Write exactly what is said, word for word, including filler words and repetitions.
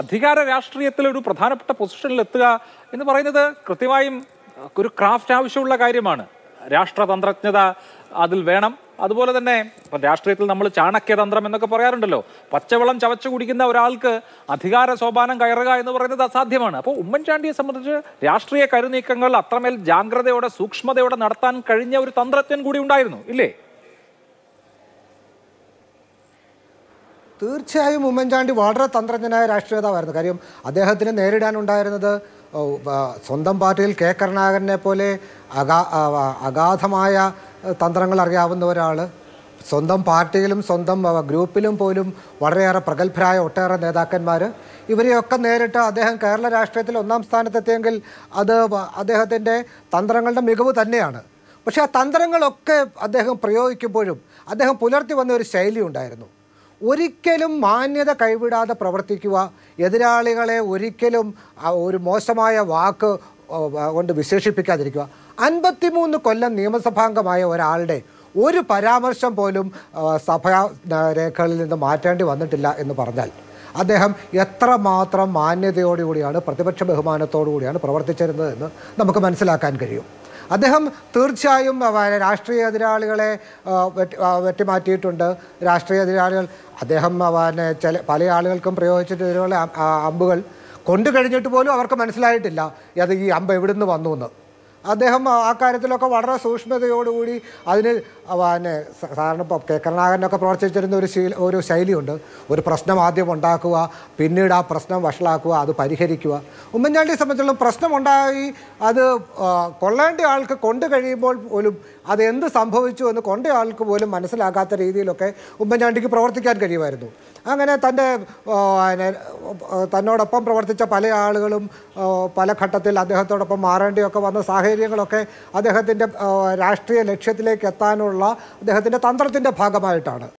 അധികാര രാഷ്ട്രീയത്തിൽ ഒരു പ്രധാനപ്പെട്ട പൊസിഷനിൽ എത്തുക എന്ന് പറയുന്നത് കൃത്യമായും ഒരു ക്രാഫ്റ്റ് ആവശ്യമുള്ള കാര്യമാണ്. രാഷ്ട്രതന്ത്രജ്ഞത അതിൽ വേണം. അതുപോലെ തന്നെ ഇപ്പം രാഷ്ട്രീയത്തിൽ നമ്മൾ ചാണക്യതന്ത്രം എന്നൊക്കെ പറയാറുണ്ടല്ലോ. പച്ചവെള്ളം ചവച്ചു കുടിക്കുന്ന ഒരാൾക്ക് അധികാര സോപാനം കയറുക എന്ന് പറയുന്നത് അസാധ്യമാണ്. അപ്പോൾ ഉമ്മൻചാണ്ടിയെ സംബന്ധിച്ച് രാഷ്ട്രീയ കരുനീക്കങ്ങൾ അത്രമേൽ ജാഗ്രതയോടെ സൂക്ഷ്മതയോടെ നടത്താൻ കഴിഞ്ഞ ഒരു തന്ത്രജ്ഞൻ കൂടി ഉണ്ടായിരുന്നു, ഇല്ലേ? തീർച്ചയായും ഉമ്മൻചാണ്ടി വളരെ തന്ത്രജ്ഞനായ രാഷ്ട്രീയതാവായിരുന്നു. കാര്യം അദ്ദേഹത്തിന് നേരിടാനുണ്ടായിരുന്നത് സ്വന്തം പാർട്ടിയിൽ കെ കരുണാകരനെ പോലെ അഗാ അഗാധമായ തന്ത്രങ്ങൾ അറിയാവുന്ന ഒരാൾ, സ്വന്തം പാർട്ടിയിലും സ്വന്തം ഗ്രൂപ്പിലും പോലും വളരെയേറെ പ്രഗത്ഭരായ ഒട്ടേറെ നേതാക്കന്മാർ, ഇവരെയൊക്കെ നേരിട്ട് അദ്ദേഹം കേരള രാഷ്ട്രീയത്തിൽ ഒന്നാം സ്ഥാനത്തെത്തിയെങ്കിൽ അത് അദ്ദേഹത്തിൻ്റെ തന്ത്രങ്ങളുടെ മികവ് തന്നെയാണ്. പക്ഷേ ആ തന്ത്രങ്ങളൊക്കെ അദ്ദേഹം പ്രയോഗിക്കുമ്പോഴും അദ്ദേഹം പുലർത്തി വന്ന ഒരു ശൈലി ഉണ്ടായിരുന്നു. ഒരിക്കലും മാന്യത കൈവിടാതെ പ്രവർത്തിക്കുക, എതിരാളികളെ ഒരിക്കലും ഒരു മോശമായ വാക്ക് കൊണ്ട് വിശേഷിപ്പിക്കാതിരിക്കുക. അൻപത്തിമൂന്ന് കൊല്ലം നിയമസഭാംഗമായ ഒരാളുടെ ഒരു പരാമർശം പോലും സഭാ രേഖകളിൽ നിന്ന് മാറ്റേണ്ടി വന്നിട്ടില്ല എന്ന് പറഞ്ഞാൽ അദ്ദേഹം എത്രമാത്രം മാന്യതയോടുകൂടിയാണ്, പ്രതിപക്ഷ ബഹുമാനത്തോടു കൂടിയാണ് പ്രവർത്തിച്ചിരുന്നതെന്ന് നമുക്ക് മനസ്സിലാക്കാൻ കഴിയും. അദ്ദേഹം തീർച്ചയായും രാഷ്ട്രീയ എതിരാളികളെ വെട്ടിമാറ്റിയിട്ടുണ്ട്. രാഷ്ട്രീയ എതിരാളികൾ അദ്ദേഹം ചില പല ആളുകൾക്കും പ്രയോഗിച്ചിട്ടുള്ള അമ്പുകൾ കൊണ്ടു കഴിഞ്ഞിട്ട് പോലും അവർക്ക് മനസ്സിലായിട്ടില്ല അത് ഈ അമ്പ് എവിടുന്ന് വന്നു എന്ന്. അദ്ദേഹം ആ കാര്യത്തിലൊക്കെ വളരെ സൂക്ഷ്മതയോടുകൂടി അതിന് പിന്നെ സാധാരണ ഇപ്പോൾ കെ കരുണാകരനൊക്കെ പ്രവർത്തിച്ചിരുന്ന ഒരു ശീല ഒരു ശൈലിയുണ്ട്. ഒരു പ്രശ്നം ആദ്യം ഉണ്ടാക്കുക, പിന്നീട് ആ പ്രശ്നം വഷളാക്കുക, അത് പരിഹരിക്കുക. ഉമ്മൻചാണ്ടിയെ സംബന്ധിച്ചുള്ള പ്രശ്നമുണ്ടായി അത് കൊള്ളേണ്ട ആൾക്ക് കൊണ്ടു കഴിയുമ്പോൾ പോലും അത് എന്ത് സംഭവിച്ചു എന്ന് കൊണ്ട ആൾക്ക് പോലും മനസ്സിലാക്കാത്ത രീതിയിലൊക്കെ ഉമ്മൻചാണ്ടിക്ക് പ്രവർത്തിക്കാൻ കഴിയുമായിരുന്നു. അങ്ങനെ തൻ്റെ തന്നോടൊപ്പം പ്രവർത്തിച്ച പല ആളുകളും പല ഘട്ടത്തിൽ അദ്ദേഹത്തോടൊപ്പം മാറേണ്ടിയൊക്കെ വന്ന സാഹചര്യങ്ങളൊക്കെ അദ്ദേഹത്തിൻ്റെ രാഷ്ട്രീയ ലക്ഷ്യത്തിലേക്ക് എത്താനുള്ള അദ്ദേഹത്തിൻ്റെ തന്ത്രത്തിൻ്റെ ഭാഗമായിട്ടാണ്.